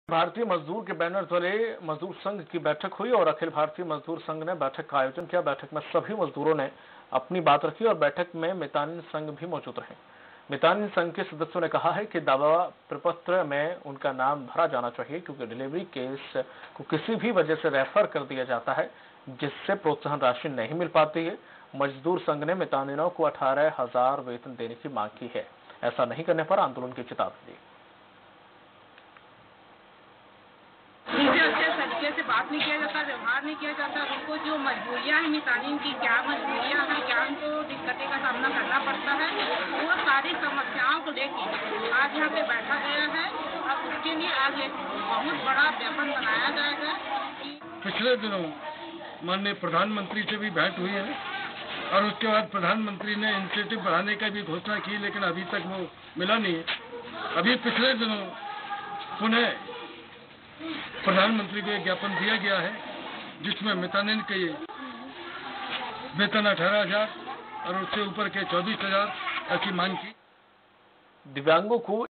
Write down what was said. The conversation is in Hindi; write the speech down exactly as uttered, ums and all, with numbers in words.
भारतीय मजदूर के बैनर तले मजदूर संघ की बैठक हुई और अखिल भारतीय मजदूर संघ ने बैठक का आयोजन किया। बैठक में सभी मजदूरों ने अपनी बात रखी और बैठक में मितानिन संघ भी मौजूद रहे। मितानिन संघ के सदस्यों ने कहा है कि दावा प्रपत्र में उनका नाम भरा जाना चाहिए, क्योंकि डिलीवरी केस को किसी भी वजह से रेफर कर दिया जाता है, जिससे प्रोत्साहन राशि नहीं मिल पाती है। मजदूर संघ ने मितानिनों को अठारह हजार वेतन देने की मांग की है। ऐसा नहीं करने पर आंदोलन की चेतावनी दी। उनसे अच्छे तरीके से बात नहीं किया जाता, व्यवहार नहीं किया जाता। उनको जो मजबूरियां हैं मितानिन की, क्या मजबूरियां हैं, क्या उनको दिक्कतें का सामना करना पड़ता है, वो सारी समस्याओं को लेकर आज यहाँ पे बैठा गया है। और उसके लिए आज एक बहुत बड़ा ज्ञापन बनाया जाएगा। पिछले दिनों माननीय प्रधानमंत्री से भी भेंट हुई है और उसके बाद प्रधानमंत्री ने इंसेंटिव बढ़ाने का भी घोषणा की, लेकिन अभी तक वो मिला नहीं है। अभी पिछले दिनों पुनः प्रधानमंत्री को एक ज्ञापन दिया गया है, जिसमें मितानिन के वेतन अठारह हजार और उससे ऊपर के चौबीस हजार ऐसी मांग की। दिव्यांगों को